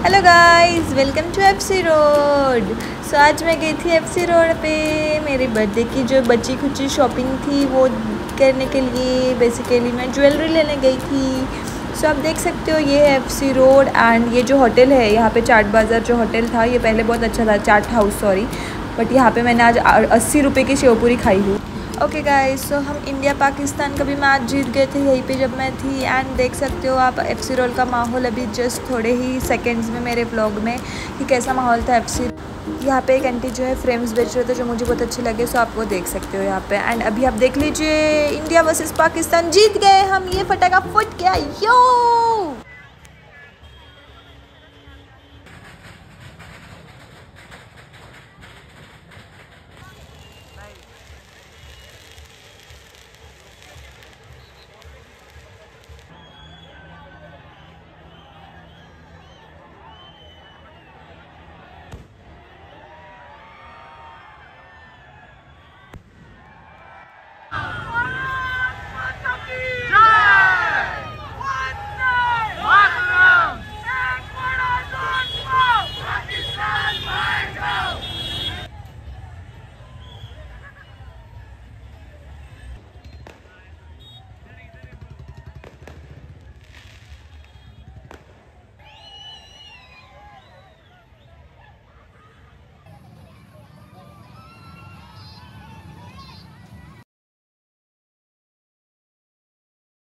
Hello guys, welcome to FC road. So आज मैं गई थी एफसी रोड पे मेरे बर्थडे की जो बची खुची शॉपिंग थी वो करने के लिए। बेसिकली मैं ज्वेलरी लेने गई थी। सो आप देख सकते हो ये है एफसी रोड एंड ये जो होटल है यहाँ पे चाट बाज़ार जो होटल था ये पहले बहुत अच्छा था, चाट हाउस सॉरी, बट यहाँ पे मैंने आज 80 रुपये की शेव पूरी खाई हूँ। ओके गाइस, सो हम इंडिया पाकिस्तान का भी मैच जीत गए थे यहीं पे जब मैं थी। एंड देख सकते हो आप एफसी रोड का माहौल अभी जस्ट थोड़े ही सेकंड्स में मेरे ब्लॉग में कि कैसा माहौल था एफसी। यहाँ पे एक आंटी जो है फ्रेम्स बेच रहे थे जो मुझे बहुत अच्छे लगे, सो आप वो देख सकते हो यहाँ पे। एंड अभी आप देख लीजिए इंडिया वर्सेस पाकिस्तान जीत गए हम, ये फटाका फुट गया यो।